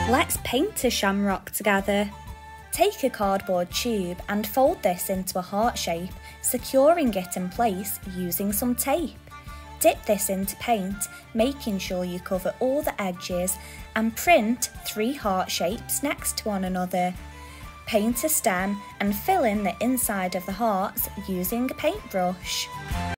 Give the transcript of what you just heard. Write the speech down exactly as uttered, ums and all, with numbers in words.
Let's paint a shamrock together. Take a cardboard tube and fold this into a heart shape, securing it in place using some tape. Dip this into paint, making sure you cover all the edges, and print three heart shapes next to one another. Paint a stem and fill in the inside of the hearts using a paintbrush.